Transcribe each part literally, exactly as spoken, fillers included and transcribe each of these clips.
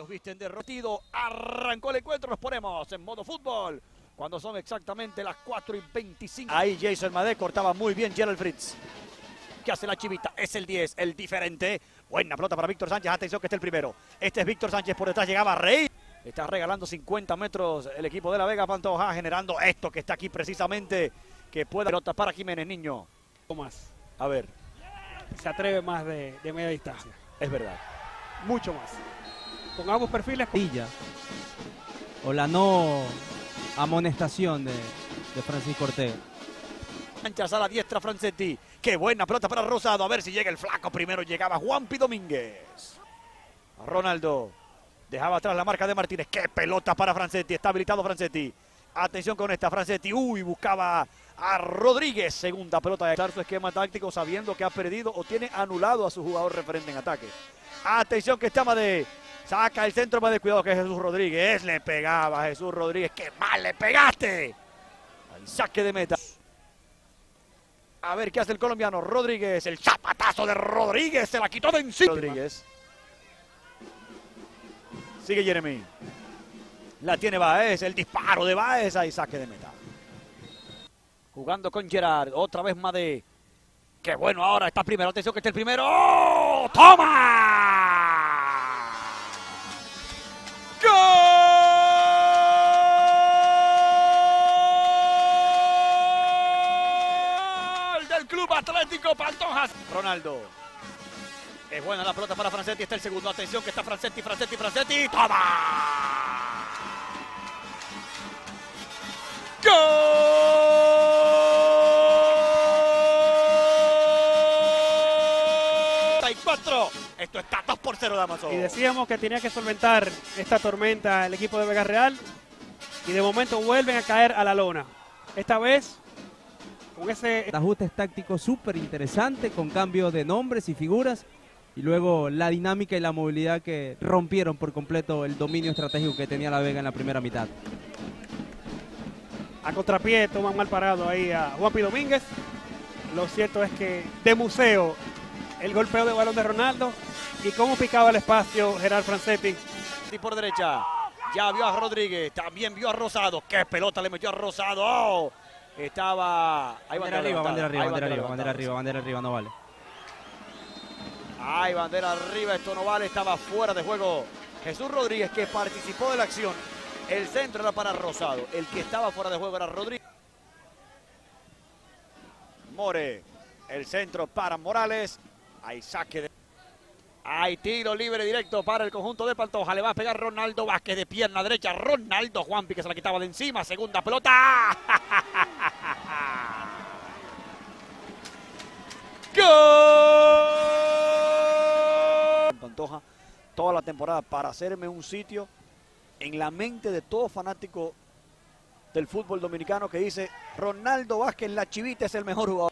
visten de rotido. Arrancó el encuentro, nos ponemos en modo fútbol. Cuando son exactamente las cuatro y veinticinco. Ahí Jason Madé cortaba muy bien Gerald Fritz. ¿Qué hace la chivita? Es el diez, el diferente. Buena pelota para Víctor Sánchez. Atención que este es el primero. Este es Víctor Sánchez, por detrás llegaba Rey. Está regalando cincuenta metros el equipo de la Vega Pantoja, generando esto que está aquí precisamente. Que pueda pelota para Jiménez, niño. Más. A ver. Se atreve más de, de media distancia. Es verdad. Mucho más. Con ambos perfiles. O la no amonestación de, de Francisco Ortega. Manchas a la diestra Francetti. Qué buena pelota para Rosado. A ver si llega el flaco. Primero llegaba Juanpi Domínguez. Ronaldo. Dejaba atrás la marca de Martínez. Qué pelota para Francetti. Está habilitado Francetti. Atención con esta Francetti. Uy, buscaba a Rodríguez. Segunda pelota de estar su esquema táctico sabiendo que ha perdido o tiene anulado a su jugador referente en ataque. Atención que está Madé. Saca el centro más de cuidado que Jesús Rodríguez. Le pegaba a Jesús Rodríguez. ¡Qué mal le pegaste! Al saque de meta. A ver qué hace el colombiano. Rodríguez. El zapatazo de Rodríguez. Se la quitó de encima. Rodríguez. Sigue Jeremy. La tiene Báez. El disparo de Báez. Ahí saque de meta. Jugando con Gerard. Otra vez Madé. Qué bueno ahora. Está primero. Atención que está el primero. ¡Oh! ¡Toma! ¡Gol! Del Club Atlético Pantojas. Ronaldo. Es buena la pelota para Francetti. Está el segundo. Atención que está Francetti, Francetti, Francetti. ¡Toma! ¡Gol! cuatro. Esto está dos por cero, Damaso. Y decíamos que tenía que solventar esta tormenta el equipo de Vega Real. Y de momento vuelven a caer a la lona. Esta vez con ese Ajustes tácticos súper interesante con cambio de nombres y figuras. Y luego la dinámica y la movilidad que rompieron por completo el dominio estratégico que tenía la Vega en la primera mitad. a contrapié toman mal parado ahí a Juanpi Domínguez. Lo cierto es que de museo el golpeo de balón de Ronaldo y cómo picaba el espacio Gerard Francetti. Y por derecha, ya vio a Rodríguez, también vio a Rosado. ¡Qué pelota le metió a Rosado! ¡Oh! Estaba... Ahí bandera arriba, bandera arriba, bandera arriba, bandera arriba, bandera arriba, no vale. Ay, bandera arriba, esto no vale, estaba fuera de juego. Jesús Rodríguez, que participó de la acción. El centro era para Rosado. El que estaba fuera de juego era Rodríguez. More, el centro para Morales. Hay saque de... Hay tiro libre directo para el conjunto de Pantoja. Le va a pegar Ronaldo Vázquez de pierna derecha. Ronaldo Juanpi que se la quitaba de encima. Segunda pelota. ¡Gol! Pantoja toda la temporada para hacerme un sitio en la mente de todo fanático del fútbol dominicano que dice Ronaldo Vázquez, la chivita, es el mejor jugador.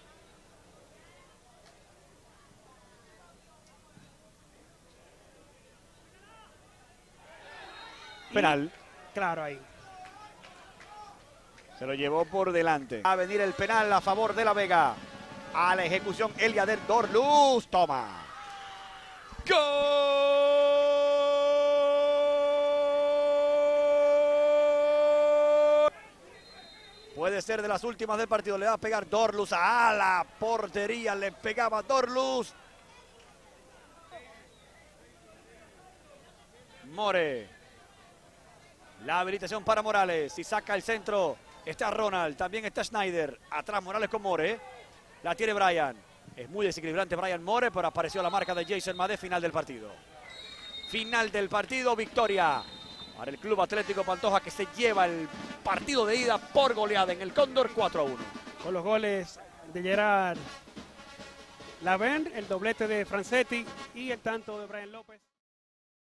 Penal. Claro, ahí. Se lo llevó por delante. Va a venir el penal a favor de la Vega. A la ejecución Eliader Dorluz. Toma. ¡Gol! Puede ser de las últimas del partido. Le va a pegar Dorluz a la portería. Le pegaba Dorluz. More. La habilitación para Morales. Y saca el centro. Está Ronald. También está Schneider. Atrás Morales con More. La tiene Brian. Es muy desequilibrante Brian More, pero apareció la marca de Jason Madé. Final del partido. Final del partido. Victoria para el Club Atlético Pantoja, que se lleva el partido de ida por goleada en el Cóndor cuatro a uno. Con los goles de Gerard Laverne, el doblete de Francetti y el tanto de Brian López.